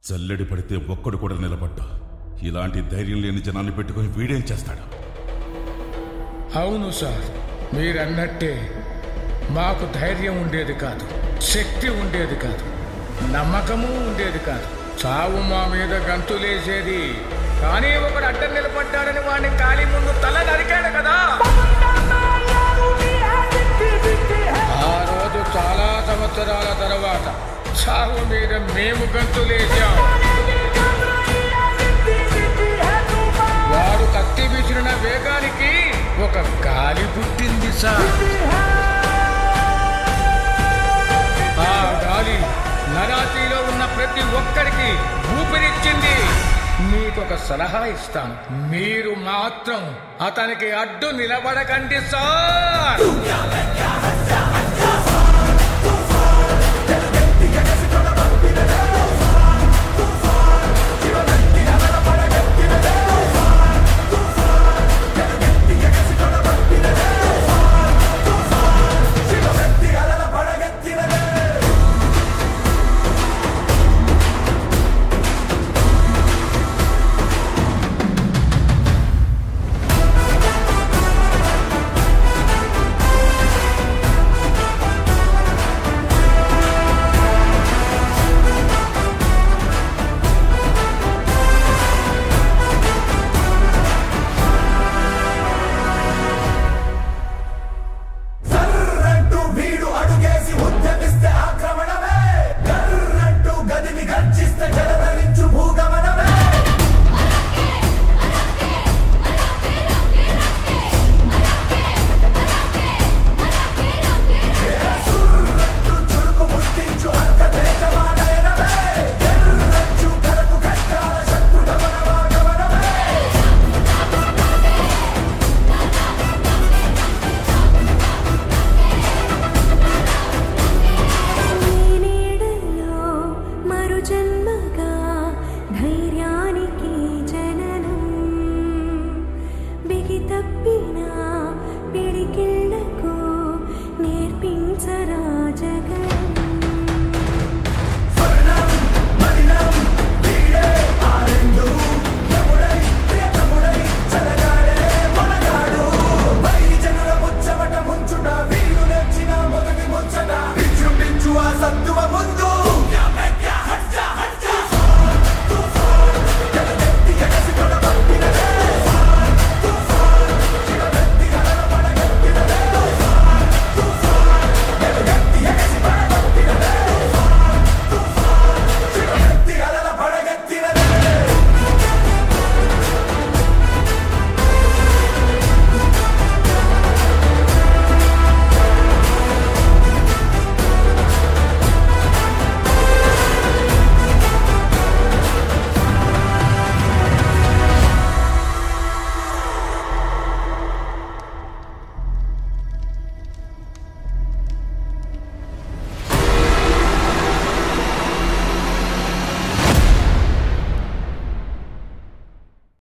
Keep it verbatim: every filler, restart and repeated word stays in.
చల్లడి పడితే ఒక్కడు కూడా నిలబడ్డా. ఇలాంటి ధైర్యం లేని జనాన్ని పెట్టుకుని వీడేం చేస్తాడు? అవును సార్, మీరన్నట్టే మాకు ధైర్యం ఉండేది కాదు, శక్తి ఉండేది కాదు, నమ్మకము ఉండేది కాదు. చావు మా మీద గంతులేసేది, కానీ ఒకడు అడ్డం నిలబడ్డాడని వాడిని కాలి ముందు తల నరికాడు కదా. ఆ రోజు చాలా సంవత్సరాల తర్వాత చావు మీద మేము గంతులేసాం. వాడు కత్తి విసిరిన వేగానికి ఒక గాలి పుట్టింది సార్. ఆ గాలి నరాతిలో ఉన్న ప్రతి ఒక్కరికి ఊపిరిచ్చింది. మీకొక సలహా ఇస్తాను, మీరు మాత్రం అతనికి అడ్డు నిలబడకండి సార్. జన్మ